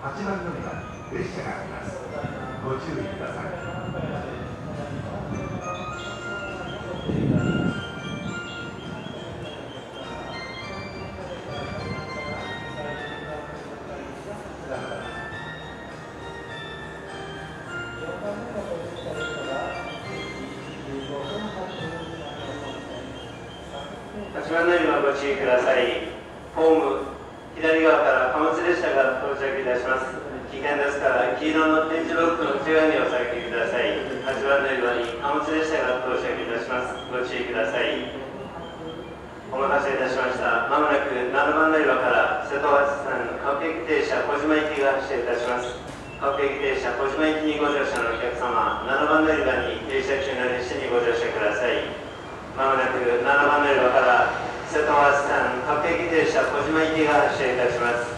8番乗り場に列車があります。ご注意ください。 8番乗り場ご注意ください。ホーム左側から貨物列車が到着いたします。危険ですから黄色の点字ブロックの内側にお下げください。8番乗り場に貨物列車が到着いたします。ご注意ください。お待たせいたしました。まもなく7番乗り場から瀬戸八線各駅停車小島行きが発車いたします。各駅停車小島行きにご乗車のお客様、7番乗り場に停車中の列車にご乗車ください。まもなく7番乗り場から瀬戸八線各駅停車小島行きが発車いたします。